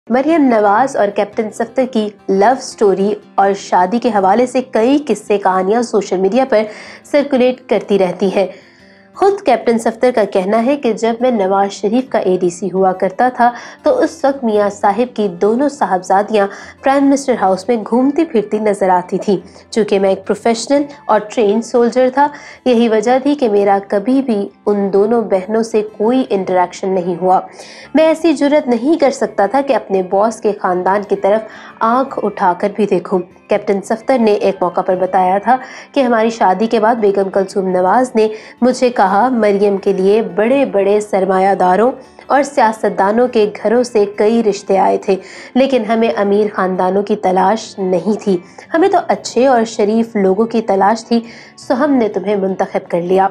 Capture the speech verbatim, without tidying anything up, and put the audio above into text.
मरियम नवाज और कैप्टन सफ्दर की love story और शादी के हवाले से कई किस्से कहानियां सोशल मीडिया पर सर्कुलेट करती रहती हैं। खुद कैप्टन सफ्दर का कहना है कि जब मैं नवाज शरीफ का एडीसी हुआ करता था तो उस वक्त मियां साहिब की दोनों साहबजादियां प्राइम मिनिस्टर हाउस में घूमती फिरती नजर आती थी। चूँकि मैं एक प्रोफेशनल और ट्रेन सोल्जर था, यही वजह थी कि मेरा कभी भी उन दोनों बहनों से कोई इंटरेक्शन नहीं हुआ। मैं ऐसी जुर्रत नहीं कर सकता था कि अपने बॉस के खानदान की तरफ आंख उठाकर भी देखूं। कैप्टन सफ्दर ने एक मौका पर बताया था कि हमारी शादी के बाद बेगम कुलसूम नवाज ने मुझे कहा, मरियम के लिए बड़े बड़े सरमायादारों और सियासतदानों के घरों से कई रिश्ते आए थे, लेकिन हमें अमीर खानदानों की तलाश नहीं थी, हमें तो अच्छे और शरीफ लोगों की तलाश थी, सो हमने तुम्हें मुंतखब कर लिया।